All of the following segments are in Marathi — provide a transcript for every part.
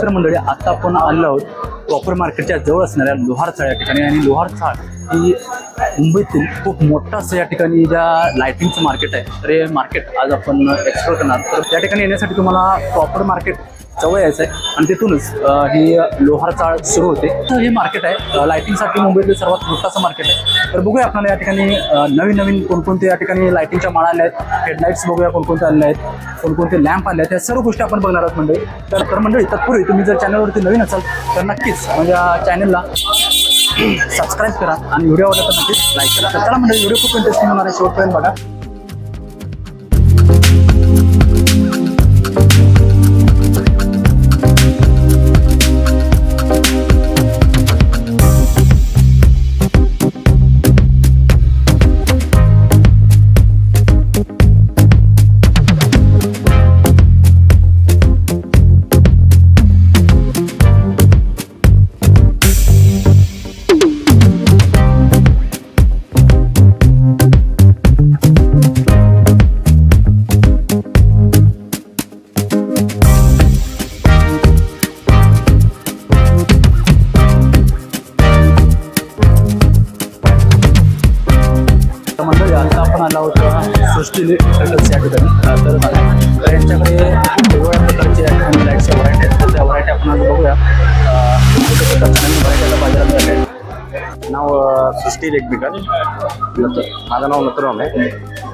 नमस्कार मंडळी, आता आपण आलो आहोत प्रॉपर मार्केटच्या जवळ असणाऱ्या लोहार चाळ या ठिकाणी। आणि लोहार चाळ ही मुंबईतील खूप मोठं असं या ठिकाणी ज्या लायटिंगचं मार्केट आहे, तर हे मार्केट आज आपण एक्सप्लोर करणार। तर त्या ठिकाणी येण्यासाठी तुम्हाला प्रॉपर मार्केट जवळ यायचं आहे आणि तिथूनच ही लोहार चाळ सुरू होते। तर हे मार्केट आहे लायटिंगसाठी मुंबईतील सर्वात मोठं मार्केट आहे। तर बघूया आपल्याला या ठिकाणी नवीन नवीन कोणकोणते या ठिकाणी लायटिंगच्या माळा आल्या आहेत, हेडलाईट्स बघूया कोणकोणते आले आहेत, कोणकोणते लॅम्प आले आहेत, त्या सर्व गोष्टी आपण बघणार आहोत मंडळी। तर मंडळी, तत्पूर्वी तुम्ही जर चॅनलवरती नवीन असाल तर नक्कीच माझ्या चॅनलला सबस्क्राईब करा आणि व्हिडिओ आवडला तर नक्कीच लाईक करा। तर चला मंडळी, व्हिडिओ खूप इंटरेस्टिंग होणार आहे, शेवटपर्यंत बघा। मंडळी, आता आपण आलो आहोत सृष्टी इलेक्ट्रिकल्स या ठिकाणी। तर यांच्याकडे वेगवेगळ्या प्रकारचे या ठिकाणी लाईट्सच्या व्हरायटी आहेत, तर त्या व्हरायटी आपण आज बघूया। नाव सृष्टी इलेक्ट्रिकल, माझं नाव नथुराम आहे।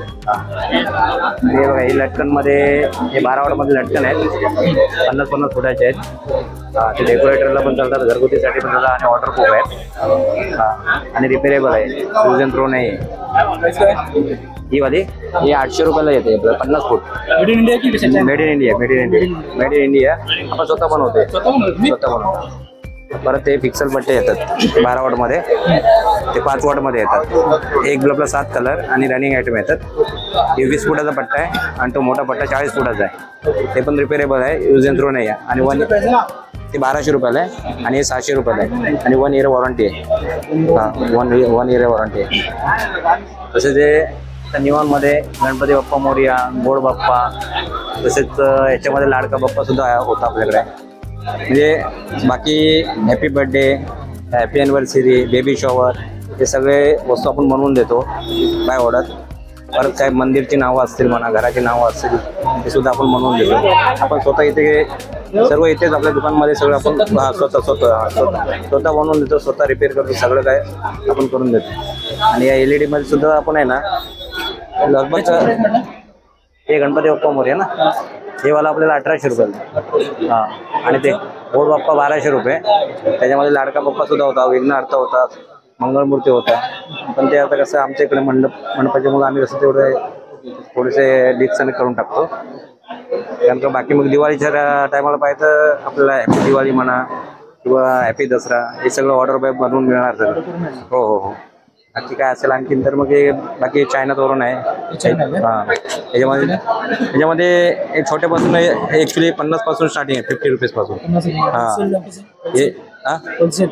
हे बघा, ही लटकनमध्ये हे 12 वॉटमध्ये लटकन आहेत, 50-50 फुटाचे आहेत। ते डेकोरेटरला पण चालतात, घरगुतीसाठी पण चालतात आणि वॉटरप्रूफ आहेत आणि रिपेरेबल आहे, यूज अँड थ्रो नाही आहे। ही वाली ही 800 रुपयाला येते, 50 फूट। मेड इन इंडिया की made in India, made in India आपण स्वतः बनवते, स्वतः बनवतो। परत ते पिक्सल पट्टे येतात 12 वॉटमध्ये, ते 5 वॉटमध्ये येतात। एक बल्बला 7 कलर आणि रनिंग आयटम येतात। 20 फुटाचा पट्टा आहे आणि तो मोठा पट्टा 40 फुटाचा आहे, ते पण रिपेरेबल आहे, यूज अँड थ्रो नाही आहे। आणि ते 1200 रुपयाला आहे आणि हे 600 रुपयाला आहे आणि 1 इयर वॉरंटी आहे। हां, 1 इयर वॉरंटी आहे। तसेच ते निवांमध्ये गणपती बाप्पा मोरया, गोड बाप्पा, तसेच याच्यामध्ये लाडका बाप्पा सुद्धा होता आपल्याकडे। म्हणजे बाकी happy birthday, happy anniversary, baby shower, हे सगळे वस्तू आपण बनवून देतो बाय ऑर्डर। परत काय मंदिरची नावं असतील म्हणा, घराची नावं असतील, ते सुद्धा आपण बनवून देतो। आपण स्वतः इथे सर्व इथेच आपल्या दुकानमध्ये सगळं आपण स्वतः बनवून देतो, स्वतः रिपेअर करतो, सगळं काय आपण करून देतो। आणि या LED मध्ये सुद्धा आपण आहे ना, लगभग हे गणपती बाप्पा मोरया ना, हे वाला आपल्याला 1800 रुपयाला। हां, आणि ते गोड बाप्पा 1200 रुपये। त्याच्यामध्ये लाडका बाप्पा सुद्धा होता, विघ्नहर्ता होता, मंगळमूर्ती होता। पण ते आता कसं आमच्या इकडे मंडपाच्या मुलं आम्ही कसं तेवढे थोडेसे डिक्सन करून टाकतो, कारण का बाकी मग दिवाळीच्या टायमाला पाहिजे तर आपल्याला हॅपी दिवाळी म्हणा किंवा हॅपी दसरा, हे सगळं ऑर्डर बाय बनवून मिळणार सगळं। हो हो हो, बाकी काय असेल आणखीन तर मग हे बाकी चायनावरून आहे। हां, याच्यामध्ये एक छोट्यापासून ॲक्च्युली 50 पासून स्टार्टिंग आहे, 50 रुपीजपासून। हां, हे होलसेल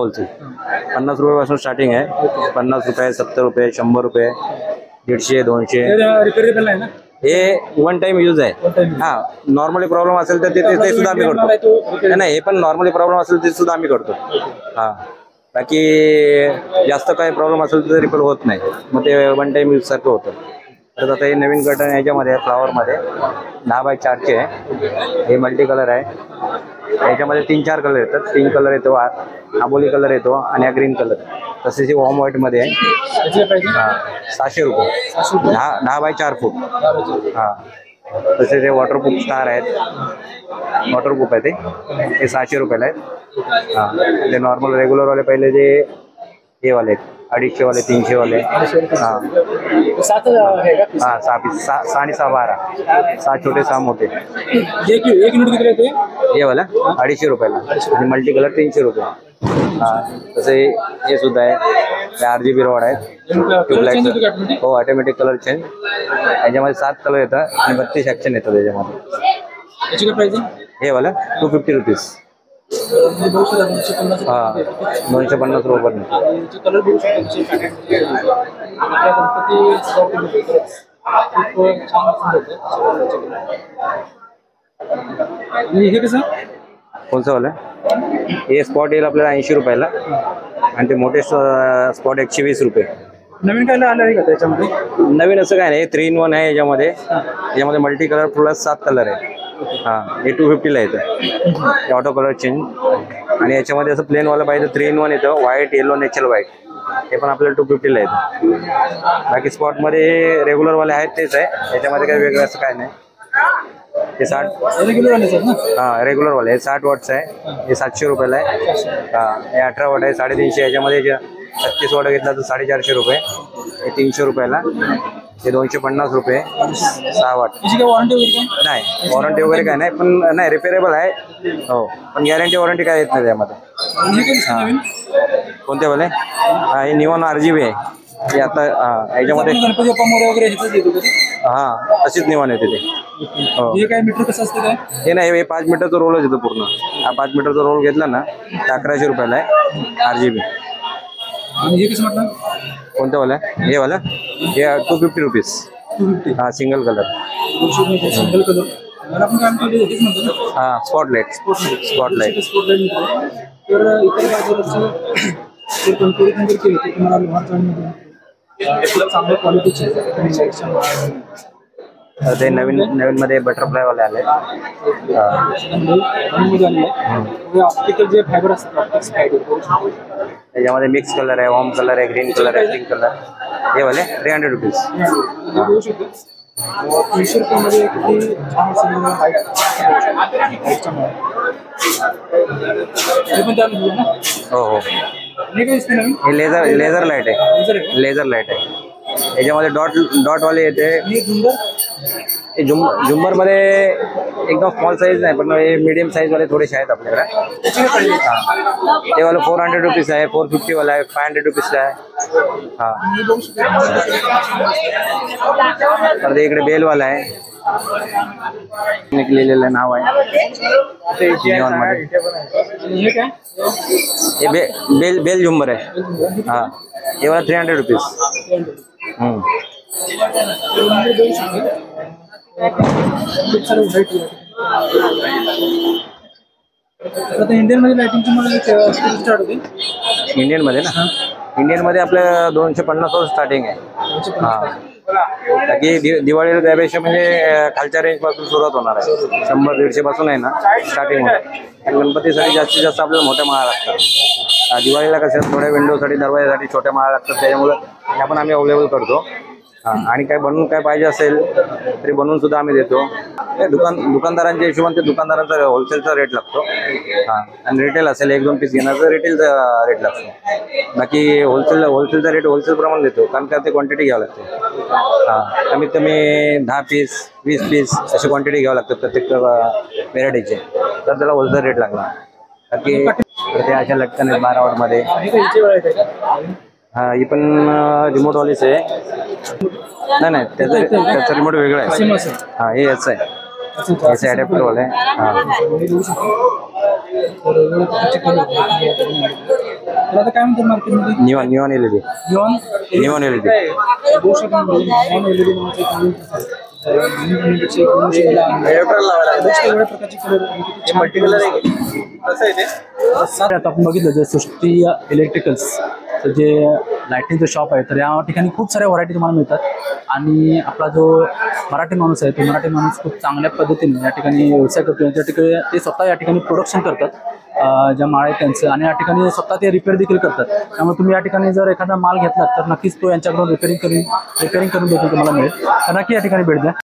50 रुपयापासून स्टार्टिंग आहे। 50 रुपये, 70 रुपये, 100 रुपये, 150, 200। हे 1 टाइम यूज आहे। हां, नॉर्मली प्रॉब्लेम असेल तर ते सुद्धा आम्ही करतो। नाही, हे पण नॉर्मली प्रॉब्लेम असेल ते सुद्धा आम्ही करतो। हां, बाकी जास्त काही प्रॉब्लेम असेल तर रिपेअर होत नाही, मग ते 1 टाइम यूज सारखं होतं। तर आता हे नवीन कर्टन याच्यामध्ये फ्लॉवरमध्ये 10x4चे आहे, हे मल्टी कलर आहे। याच्यामध्ये 3-4 कलर येतात, 3 कलर येतो, आबोली कलर येतो आणि हा ग्रीन कलर। तसेच वॉर्म व्हाईटमध्ये आहे। हां, 600 रुपये, 10x4 फूट। हां, तसेच हे वॉटरप्रूफ स्टार आहेत, वॉटरप्रूफ आहे ते 600 रुपयाला आहेत। हां, ते नॉर्मल रेग्युलरवाले पहिले जे हे वाले 250 वाले, 300 वाले। हां हां, 6 पीस, 6 आणि 6 12, 6 छोटे 6 मोठे। हे वाला 250 रुपयाला आणि मल्टी कलर 300 रुपये। हां, तसे हे सुद्धा आहे, RGB रॉड आहेत, ट्यूबलाईट। हो, ऑटोमॅटिक कलर चेंज। याच्यामध्ये 7 कलर येतात आणि 32 ॲक्शन येतात याच्यामध्ये। हे वाला 250 रुपीज। हां, 250 रुपये। कोणचं वाला? हे स्पॉट येईल आपल्याला 80 रुपयाला आणि ते मोठे स्पॉट 120 रुपये. नवीन काय आलं आहे का त्याच्यामध्ये? नवीन असं काय नाही, 3 in 1 आहे याच्यामध्ये. याच्यामध्ये मल्टी कलर प्लस 7 कलर आहे. हां, हे 250ला येतं. Auto colour change. आणि याच्यामध्ये असं प्लेनवाला पाहिजे 3 in 1 येतं, व्हाईट येलो नॅचरल व्हाईट. हे पण आपल्याला 250ला येतं. बाकी स्पॉटमध्ये रेग्युलरवाले आहेत तेच आहे, याच्यामध्ये काही वेगळं असं काय नाही. हे 60 रेग्युलर ना? हां, रेग्युलरवाले हे 60 वॉटचं आहे. हे 700 रुपयाला आहे. हां, हे 18 वॉट आहे 350. याच्यामध्ये 36 वॉट घेतला तर 450 रुपये. हे 300 रुपयाला. हे 250 रुपये 6 वॉट. वॉरंटी वगैरे नाही, वॉरंटी वगैरे काय नाही, पण नाही रिपेरेबल आहे. हो, पण गॅरंटी वॉरंटी काय येत नाही त्यामध्ये. कोणते वाले? हां, हे निवॉन RGB आहे. हे आता याच्यामध्ये गणपती बाप्पा मोरया वगैरे ह्याचंच येतो का ते? हां, तशीच निवॉन येते ते. हो, हे काय मीटर कसं असतं काय? हे नाही, हे 5 मीटरचा रोलच येतो पूर्ण. हा 5 मीटरचा रोल घेतला ना तर 1100 रुपयाला आहे RGB. आणि हे कसं म्हटलं? कोणतं वाला? हे वाला हे 250 रुपीज. 250. हां, सिंगल कलर. Single colour. मला आपण काम केलं हेच म्हणतो ना. हां, स्पॉटलाईट. स्पॉटलाईट. स्पॉटलाईट. तर इतर बाजाराचं जर कंपेरिझन जर केलं तर तुम्हाला लोहार चाळीमध्ये चांगल्या क्वालिटीचे ते नवीन मध्ये बटरफ्लाय वाले आले. ऑप्टिकल जे फायबर असतात ऑप्टिक्स फायबर त्याच्यामध्ये मिक्स कलर आहे, वॉर्म कलर आहे, ग्रीन कलर आहे, पिंक कलर. हे वाले 300 रुपीज. 300 रुपयामध्ये किती छान असेल हो हो. हे लेझर लाईट आहे. लेझर लाईट आहे. याच्यामध्ये डॉट वाले येते. हे झुंबर मध्ये एकदम स्मॉल साईज नाही, पण हे मीडियम साईज वाले थोडेसे आहेत आपल्याकडे. हां, ते वाला 400 रुपीज आहे, 450 वाला आहे, 500 रुपीजला आहे. हां, तर ते इकडे बेलवाला आहे. निघलेलं नाव आहे निऑन मध्ये. हे बेल झुंबर आहे. हां, हे वाला 300 रुपीज. इंडियन मध्ये लाइटिंगची मला स्टार्ट होते. इंडियन मध्ये ना? इंडियन मध्ये आपलं 250 पासून स्टार्टिंग आहे. हां, बाकी दिवाळीला त्यापेक्षा म्हणजे खालच्या रेंज पासून सुरुवात होणार आहे. 100-150 पासून आहे ना स्टार्टिंग होणार. आणि गणपतीसाठी जास्तीत जास्त आपल्याला मोठ्या माळा लागतात. दिवाळीला कसं थोड्या विंडोसाठी दरवाजासाठी छोट्या माळा लागतात, त्याच्यामुळे ह्या पण आम्ही अवेलेबल करतो. हां, आणि काय बनवून काय पाहिजे असेल तरी बनवून सुद्धा आम्ही देतो. दुकानदारांच्या हिशोबाने ते दुकानदारांचा होलसेलचा रेट लागतो. हां, आणि रिटेल असेल 1-2 पीस घेणार तर रिटेलचा रेट लागतो. बाकी होलसेलचा रेट होलसेल प्रमाणे देतो, कारण का ते क्वांटिटी घ्यावं लागते. हां, कमीत कमी 10 पीस 20 पीस अशी क्वांटिटी घ्यावं लागतं प्रत्येक व्हेरायटीचे, तर त्याला होलसेल रेट लागणार. बाकी ते अशा लटकन आहेत 12 वॉटमध्ये. हां, ही पण रिमोटवालीच आहे. नाही, त्याचा रिमोट वेगळा आहे. हां, हे याचं आहे. याचं ॲडॅप्टरवालं आहे. हां, काय म्हणतात मार्केटमध्ये? Neon LED. Neon LED. आता आपण बघितलं जे सृष्टी इलेक्ट्रिकल्स जे लायटिंगचं शॉप आहे, तर या ठिकाणी खूप साऱ्या व्हरायटी तुम्हाला मिळतात. आणि आपला जो मराठी माणूस आहे, तो मराठी माणूस खूप चांगल्या पद्धतीने या ठिकाणी व्यवसाय करतो. त्या ठिकाणी ते स्वतः या ठिकाणी प्रोडक्शन करतात ज्या माळ आहे त्यांचं, आणि या ठिकाणी स्वतः ते रिपेअर देखील करतात. त्यामुळे तुम्ही या ठिकाणी जर एखादा माल घेतला तर नक्कीच तो यांच्याकडून रिपेअरिंग करून देखील तुम्हाला मिळेल. तर नक्की या ठिकाणी भेट द्या.